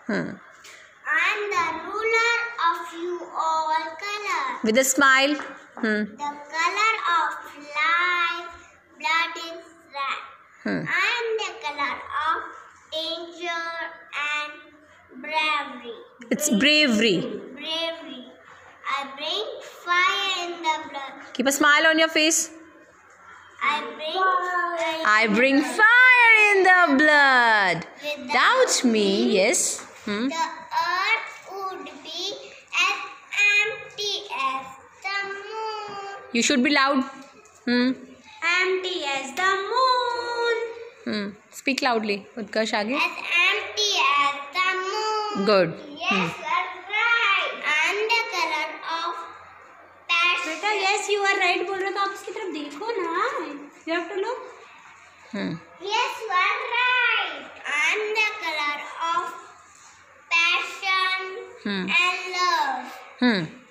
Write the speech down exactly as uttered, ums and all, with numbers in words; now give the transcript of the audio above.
Hmm. I am the ruler of you all colors. With a smile. Hmm. The color of life, blood is red. Hmm. I am the color of danger and bravery. It's bravery. Bravery. I bring fire in the blood. Keep a smile on your face. I bring fire. I bring fire in the blood. Without Without me, yes. Hmm. The earth would be as empty as the moon. You should be loud. Hmm. Empty as the moon. Hmm. Speak loudly. Utkarsh, आगे. As empty as the moon. Good. Yes, Hmm. you are right. I'm the color of passion. बेटा yes you are right बोल रहे हो तो आप इसकी तरफ देखो ना. You have to look. Hmm. Yes, you are right. I'm the color of passion Hmm. and love. Hmm.